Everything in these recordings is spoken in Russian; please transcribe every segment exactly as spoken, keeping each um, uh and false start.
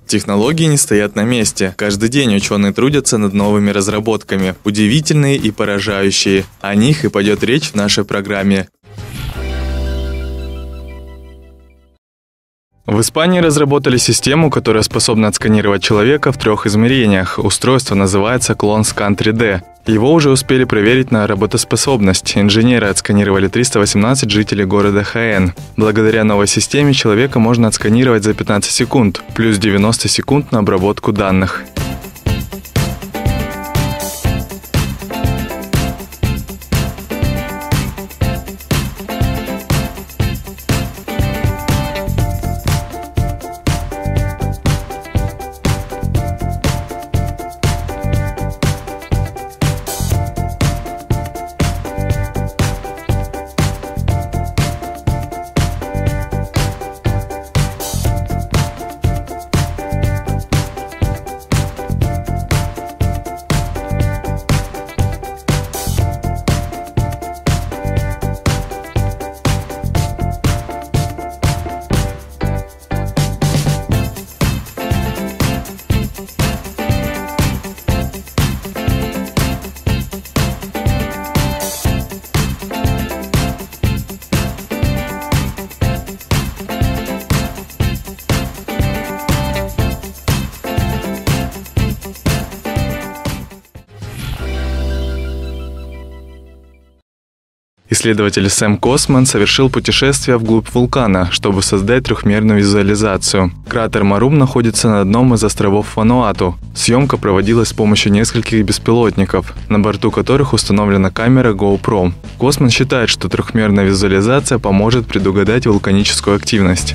Технологии не стоят на месте. Каждый день ученые трудятся над новыми разработками, удивительные и поражающие. О них и пойдет речь в нашей программе. В Испании разработали систему, которая способна отсканировать человека в трех измерениях. Устройство называется ClonScan три дэ. Его уже успели проверить на работоспособность. Инженеры отсканировали триста восемнадцать жителей города Хаэн. Благодаря новой системе человека можно отсканировать за пятнадцать секунд, плюс девяносто секунд на обработку данных. Исследователь Сэм Косман совершил путешествие вглубь вулкана, чтобы создать трехмерную визуализацию. Кратер Марум находится на одном из островов Вануату. Съемка проводилась с помощью нескольких беспилотников, на борту которых установлена камера GoPro. Косман считает, что трехмерная визуализация поможет предугадать вулканическую активность.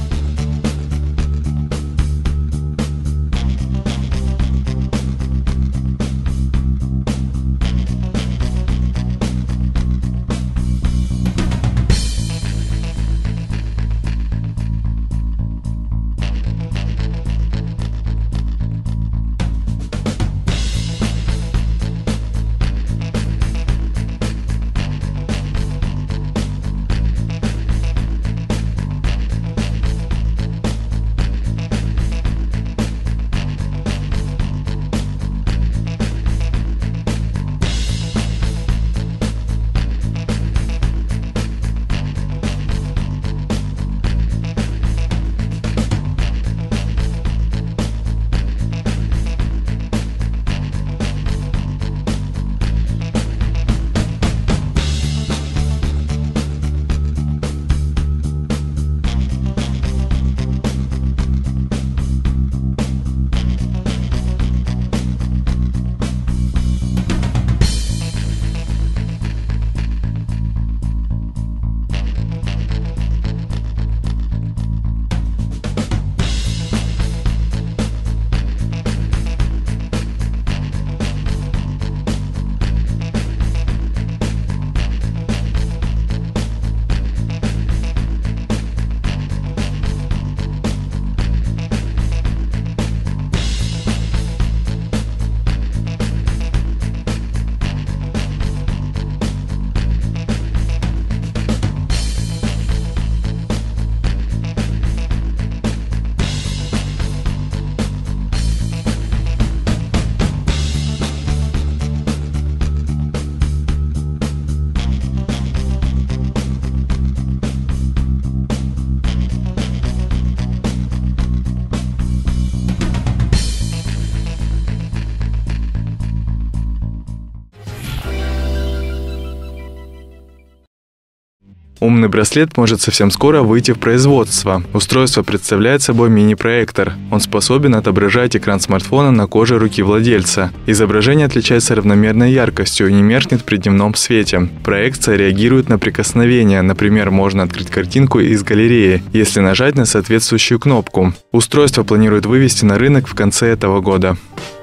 Умный браслет может совсем скоро выйти в производство. Устройство представляет собой мини-проектор. Он способен отображать экран смартфона на коже руки владельца. Изображение отличается равномерной яркостью и не меркнет при дневном свете. Проекция реагирует на прикосновение. Например, можно открыть картинку из галереи, если нажать на соответствующую кнопку. Устройство планируют вывести на рынок в конце этого года.